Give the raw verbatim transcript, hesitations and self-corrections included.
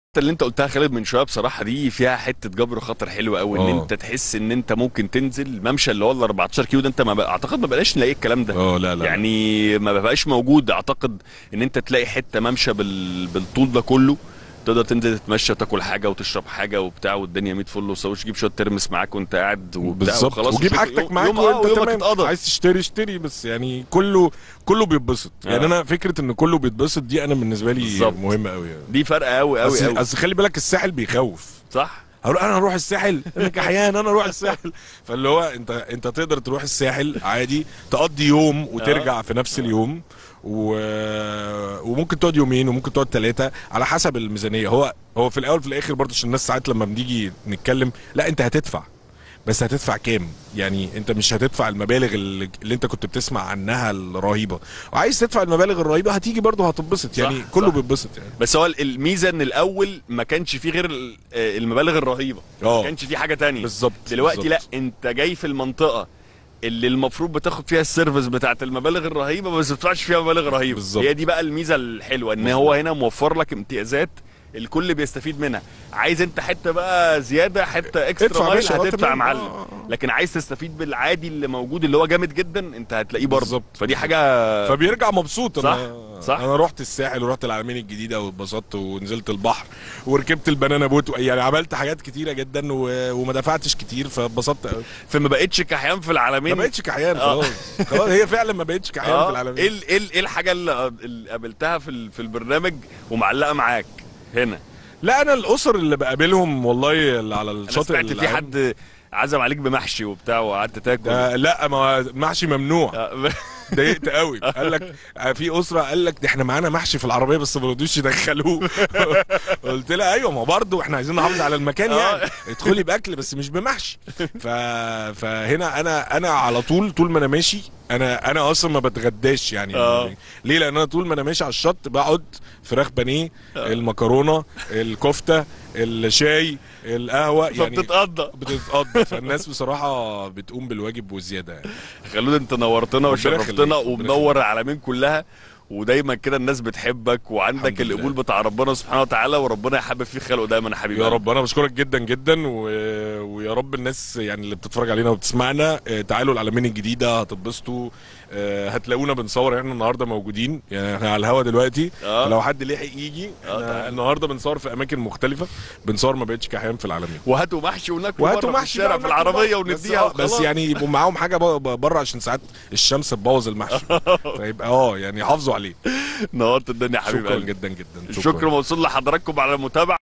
اللي انت قلتها خالد من شويه بصراحه دي فيها حته جبر خاطر حلوه قوي ان اه انت تحس ان انت ممكن تنزل ممشى اللي هو ال اربعتاشر كيلو ده. انت ما بقى اعتقد ما بقاش نلاقي الكلام ده. اه لا لا لا. يعني ما بقاش موجود. اعتقد ان انت تلاقي حته ممشى بال... بالطول ده كله تقدر تنزل تتمشى وتاكل حاجه وتشرب حاجه وبتاع والدنيا مية فل وصوص، تجيب شويه ترمس معاك وانت قاعد وبتاع بالظبط، وخلاص وجيب وشوف حاجتك يوم... معاك يوم... اه وانت ويومك تمام. اتقضى. عايز تشتري اشتري، بس يعني كله كله بيتبسط. يعني آه. انا فكره ان كله بيتبسط دي انا بالنسبه لي بالظبط. مهمه قوي يعني. دي فرقه قوي قوي اصل قوي. اصل خلي بالك الساحل بيخوف. صح. هروح انا هروح الساحل، انا كحيان انا اروح الساحل. فاللي هو انت انت تقدر تروح الساحل عادي، تقضي يوم وترجع آه. في نفس اليوم و... وممكن تقعد يومين وممكن تقعد ثلاثه على حسب الميزانيه. هو هو في الاول في الاخر برضه، عشان الناس ساعات لما بنيجي نتكلم، لا انت هتدفع، بس هتدفع كام؟ يعني انت مش هتدفع المبالغ اللي, اللي انت كنت بتسمع عنها الرهيبه، وعايز تدفع المبالغ الرهيبه هتيجي برضه هتتبسط. يعني صح كله صح. بيتبسط يعني. بس هو الميزه ان الاول ما كانش فيه غير ال- آه، المبالغ الرهيبه. اه ما كانش فيه حاجه تانية. بالظبط. دلوقتي بالظبط. لا، انت جاي في المنطقه اللي المفروض بتاخد فيها السيرفيس بتاعت المبالغ الرهيبه بس ما بتدفعش فيها مبالغ رهيبه. بالظبط. هي دي بقى الميزه الحلوه، ان مظبوط. هو هنا موفر لك امتيازات الكل بيستفيد منها. عايز انت حته بقى زياده، حته ادفع اكسترا يا مايل، باشا، اه هتدفع يا تمام. معلم. اه اه اه. لكن عايز تستفيد بالعادي اللي موجود اللي هو جامد جدا، انت هتلاقيه برضه. بالظبط. فدي حاجه. فبيرجع مبسوط. صح انا صح. انا رحت الساحل ورحت العلمين الجديده واتبسطت ونزلت البحر وركبت البنانا بوت، يعني عملت حاجات كتيره جدا و... وما دفعتش كتير فاتبسطت قوي. فما بقتش كحيان في العالمين. ما بقتش كحيان آه. خلاص. خلاص هي فعلا ما بقتش كحيان آه. في العالمين. ايه ال- ايه ال- ايه الحاجه اللي اللي قابلتها في ال- في البرنامج ومعلقه معاك هنا؟ لا انا الاسر اللي بقابلهم والله اللي على انا الشاطئ سمعت في العام- حد عزم عليك بمحشي وبتاع وقعدت تاكل. ده لا، ما هو محشي ممنوع. آه. ضايقت قوي. قال لك في اسره، قال لك ده احنا معانا محشي في العربيه بس ما رضوش يدخلوه. قلت لها ايوه، ما برضه احنا عايزين نحافظ على المكان يعني، ادخلي باكل بس مش بمحشي. ف... فهنا انا انا على طول طول ما انا ماشي، انا انا اصلا ما بتغداش يعني. آه. ليه؟ لان انا طول ما انا ماشي على الشط بقعد فراخ بانيه، المكرونه، الكفته، الشاي، القهوه، يعني فبتتقضى. بتتقضى. فالناس بصراحه بتقوم بالواجب وزياده يعني. خلود انت نورتنا ربنا وشرفتنا يخليك، ربنا ومنور العالمين كلها، ودايما كده الناس بتحبك وعندك الحمد لله. القبول بتاع ربنا سبحانه وتعالى، وربنا يحبب فيك خلقه دايما يا حبيبي. يا رب. انا بشكرك جدا جدا و... ويا رب الناس يعني اللي بتتفرج علينا وبتسمعنا، آه، تعالوا العلمين الجديده هتتبسطوا. آه، هتلاقونا بنصور، احنا النهارده موجودين يعني، احنا على الهوا دلوقتي. آه. لو حد لحق يجي، آه، احنا تعال. النهارده بنصور في اماكن مختلفه، بنصور ما بقتش كحيان في العالمين. وهاتوا محشي وناكل وهاتوا بره في محشي الشارع بقى في العربيه وناكل بس. ونديها آه، بس وخلاص. يعني يبقوا معاهم حاجه بره، عشان ساعات الشمس تبوظ المحشي. فيبقى اه يعني حافظوا عليه. نورت الدنيا يا حبيبي شكرا قلبي. جدا جدا. الشكر موصول لحضراتكم على المتابعه.